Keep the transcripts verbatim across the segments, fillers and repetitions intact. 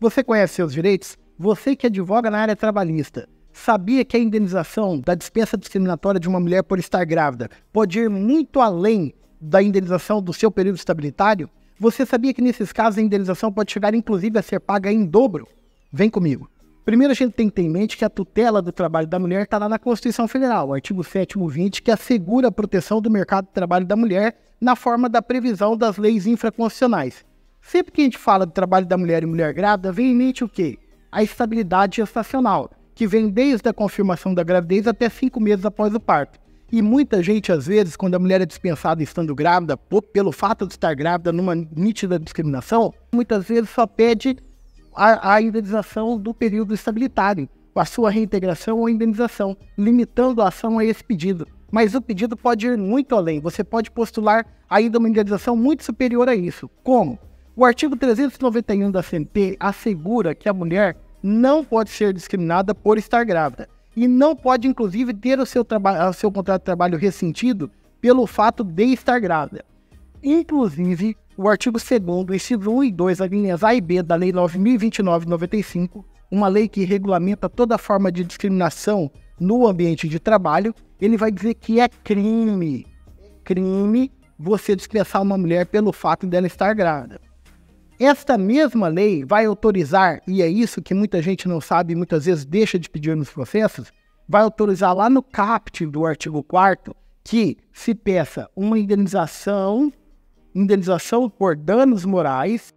Você conhece seus direitos? Você que advoga na área trabalhista, sabia que a indenização da dispensa discriminatória de uma mulher por estar grávida pode ir muito além da indenização do seu período estabilitário? Você sabia que nesses casos a indenização pode chegar inclusive a ser paga em dobro? Vem comigo. Primeiro a gente tem que ter em mente que a tutela do trabalho da mulher está lá na Constituição Federal, o artigo sétimo vinte, que assegura a proteção do mercado de trabalho da mulher na forma da previsão das leis infraconstitucionais. Sempre que a gente fala de trabalho da mulher e mulher grávida, vem em mente o quê? A estabilidade gestacional, que vem desde a confirmação da gravidez até cinco meses após o parto. E muita gente, às vezes, quando a mulher é dispensada estando grávida, pelo fato de estar grávida numa nítida discriminação, muitas vezes só pede a, a indenização do período estabilitário, a sua reintegração ou indenização, limitando a ação a esse pedido. Mas o pedido pode ir muito além, você pode postular ainda uma indenização muito superior a isso. Como? O artigo trezentos e noventa e um da C L T assegura que a mulher não pode ser discriminada por estar grávida e não pode, inclusive, ter o seu, o seu contrato de trabalho ressentido pelo fato de estar grávida. Inclusive, o artigo segundo, inciso um e dois, as linhas A e B da Lei nove mil e vinte e nove de noventa e cinco, uma lei que regulamenta toda forma de discriminação no ambiente de trabalho, ele vai dizer que é crime, crime você dispensar uma mulher pelo fato dela estar grávida. Esta mesma lei vai autorizar, e é isso que muita gente não sabe e muitas vezes deixa de pedir nos processos, vai autorizar lá no caput do artigo quarto que se peça uma indenização, indenização por danos morais,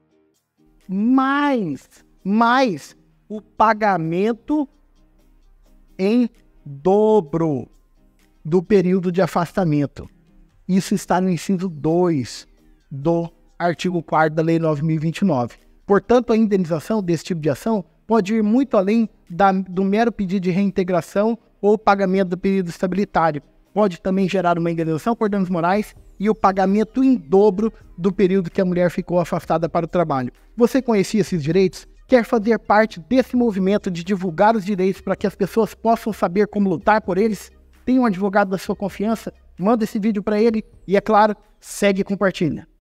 mais, mais o pagamento em dobro do período de afastamento. Isso está no inciso dois do artigo quarto da Lei nove mil e vinte e nove. Portanto, a indenização desse tipo de ação pode ir muito além da, do mero pedido de reintegração ou pagamento do período estabilitário. Pode também gerar uma indenização por danos morais e o pagamento em dobro do período que a mulher ficou afastada para o trabalho. Você conhecia esses direitos? Quer fazer parte desse movimento de divulgar os direitos para que as pessoas possam saber como lutar por eles? Tem um advogado da sua confiança? Manda esse vídeo para ele e, é claro, segue e compartilha.